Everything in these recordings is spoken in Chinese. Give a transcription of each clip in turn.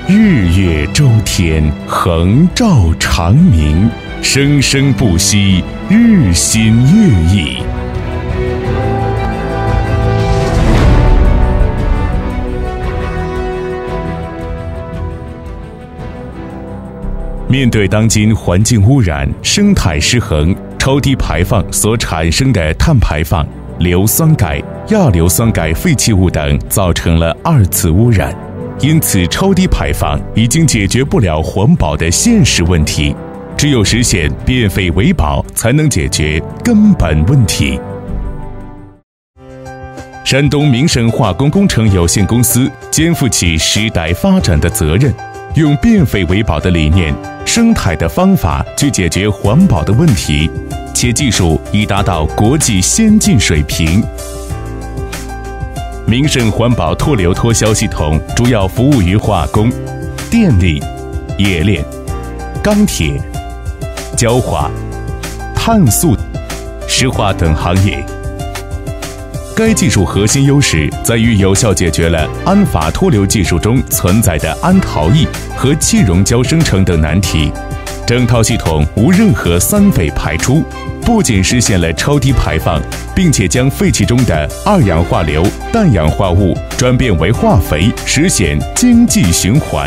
日月周天，恒照长明，生生不息，日新月异。面对当今环境污染、生态失衡、超低排放所产生的碳排放、硫酸钙、亚硫酸钙废弃物等，造成了二次污染。因此，超低排放已经解决不了环保的现实问题，只有实现变废为宝，才能解决根本问题。山东明盛化工工程有限公司肩负起时代发展的责任，用变废为宝的理念、生态的方法去解决环保的问题，且技术已达到国际先进水平。明盛环保脱硫脱硝系统主要服务于化工、电力、冶炼、钢铁、焦化、碳素、石化等行业。该技术核心优势在于有效解决了氨法脱硫技术中存在的氨陶异和气溶胶生成等难题，整套系统无任何三废排出，不仅实现了超低排放，并且将废气中的二氧化硫、氮氧化物转变为化肥，实现经济循环。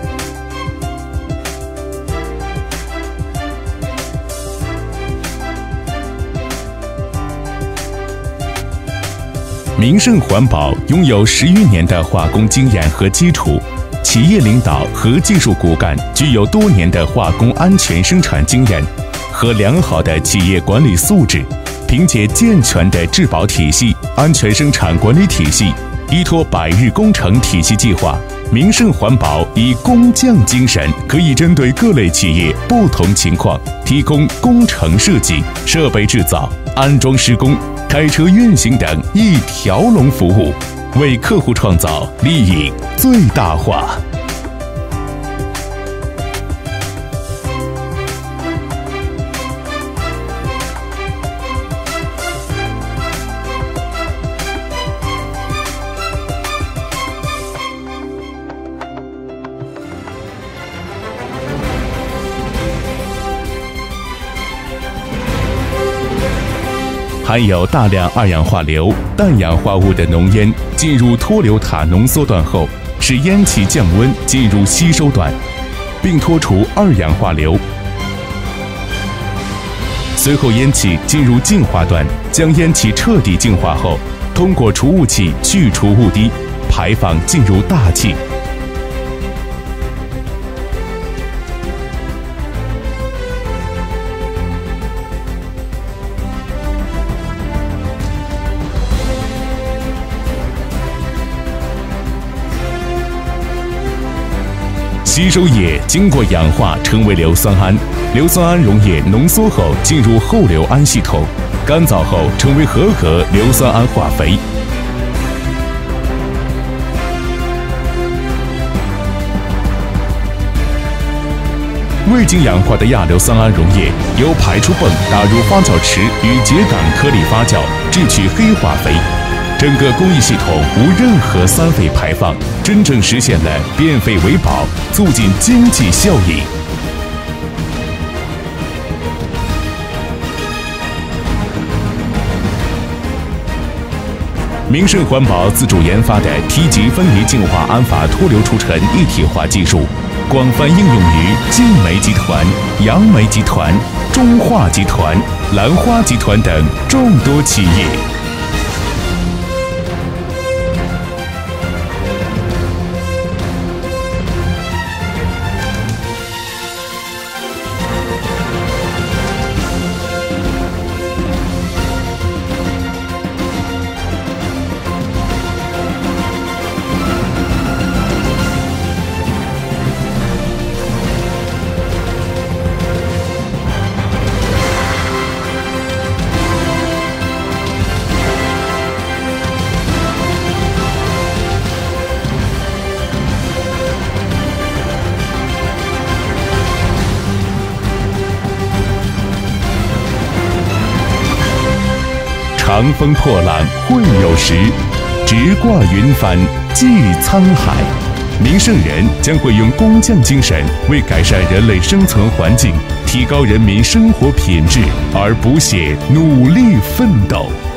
明盛环保拥有10余年的化工经验和基础，企业领导和技术骨干具有多年的化工安全生产经验和良好的企业管理素质，凭借健全的质保体系、安全生产管理体系，依托100日工程体系计划，明盛环保以工匠精神，可以针对各类企业不同情况，提供工程设计、设备制造、安装施工、开车运行等一条龙服务，为客户创造利益最大化。含有大量二氧化硫、氮氧化物的浓烟进入脱硫塔浓缩段后，使烟气降温进入吸收段，并脱除二氧化硫。随后烟气进入净化段，将烟气彻底净化后，通过除雾器去除雾滴，排放进入大气。吸收液经过氧化成为硫酸铵，硫酸铵溶液浓缩后进入后硫铵系统，干燥后成为合格硫酸铵化肥。未经氧化的亚硫酸铵溶液由排出泵打入发酵池与秸秆颗粒发酵，制取黑化肥。整个工艺系统无任何三废排放，真正实现了变废为宝，促进经济效益。明盛环保自主研发的梯级分离净化氨法脱硫除尘一体化技术，广泛应用于晋煤集团、杨煤集团、中化集团、兰花集团等众多企业。长风破浪会有时，直挂云帆济沧海。 明圣人将会用工匠精神，为改善人类生存环境、提高人民生活品质而不懈努力奋斗。